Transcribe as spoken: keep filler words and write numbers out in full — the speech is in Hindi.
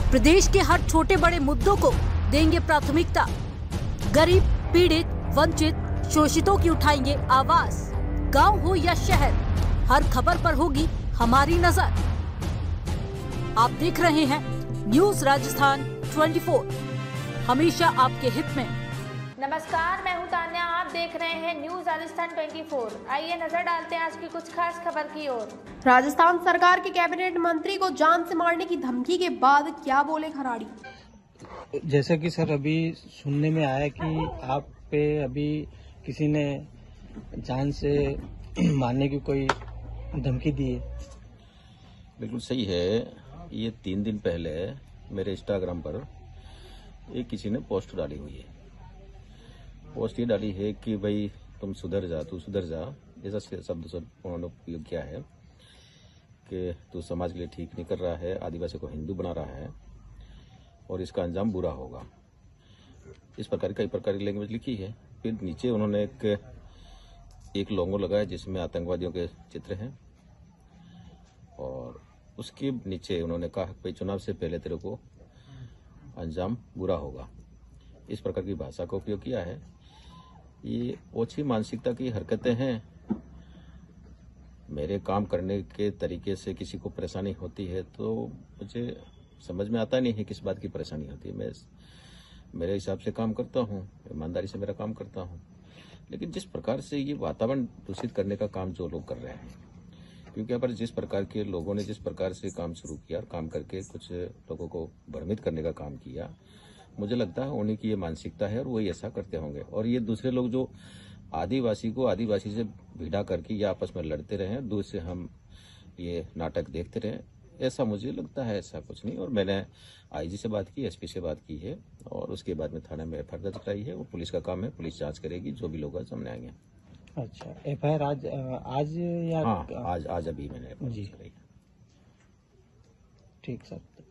प्रदेश के हर छोटे बड़े मुद्दों को देंगे प्राथमिकता। गरीब, पीड़ित, वंचित, शोषितों की उठाएंगे आवाज। गांव हो या शहर, हर खबर पर होगी हमारी नजर। आप देख रहे हैं न्यूज राजस्थान चौबीस, हमेशा आपके हित में। नमस्कार, मैं हूं तान्या, आप देख रहे हैं न्यूज राजस्थान चौबीस। आइए नजर डालते हैं आज की कुछ खास खबर की ओर। राजस्थान सरकार के कैबिनेट मंत्री को जान से मारने की धमकी के बाद क्या बोले खराड़ी। जैसा कि सर अभी सुनने में आया कि आप पे अभी किसी ने जान से मारने की कोई धमकी दी है। बिल्कुल सही है। ये तीन दिन पहले मेरे इंस्टाग्राम पर एक किसी ने पोस्ट डाली हुई है। पोस्ट ये डाली है कि भाई तुम सुधर जा, तू सुधर जा, ऐसा शब्द उन्होंने उपयोग किया है कि तू समाज के लिए ठीक नहीं कर रहा है, आदिवासी को हिंदू बना रहा है और इसका अंजाम बुरा होगा। इस प्रकार कई प्रकार की लैंग्वेज लिखी है। फिर नीचे उन्होंने एक एक लोगो लगाया जिसमें आतंकवादियों के चित्र हैं और उसके नीचे उन्होंने कहा भाई चुनाव से पहले तेरे को अंजाम बुरा होगा। इस प्रकार की भाषा का उपयोग किया है। ये ओछी मानसिकता की हरकतें हैं। मेरे काम करने के तरीके से किसी को परेशानी होती है तो मुझे समझ में आता नहीं है किस बात की परेशानी होती है। मैं मेरे हिसाब से काम करता हूँ, ईमानदारी से मेरा काम करता हूँ, लेकिन जिस प्रकार से ये वातावरण दूषित करने का काम जो लोग कर रहे हैं, क्योंकि यहाँ पर जिस प्रकार के लोगों ने जिस प्रकार से काम शुरू किया और काम करके कुछ लोगों को भ्रमित करने का काम किया, मुझे लगता है उन्हीं की ये मानसिकता है और वही ऐसा करते होंगे। और ये दूसरे लोग जो आदिवासी को आदिवासी से भिड़ा करके या आपस में लड़ते रहे, दूर से हम ये नाटक देखते रहे, ऐसा मुझे लगता है ऐसा कुछ नहीं। और मैंने आईजी से बात की, एसपी से बात की है और उसके बाद में थाने में एफ आई आर दर्ज कराई है। वो पुलिस का काम है, पुलिस जांच करेगी, जो भी लोग सामने आएंगे। अच्छा, एफ आई आर आज आज या हाँ आज आज अभी मैंने जी कराई। ठीक सर।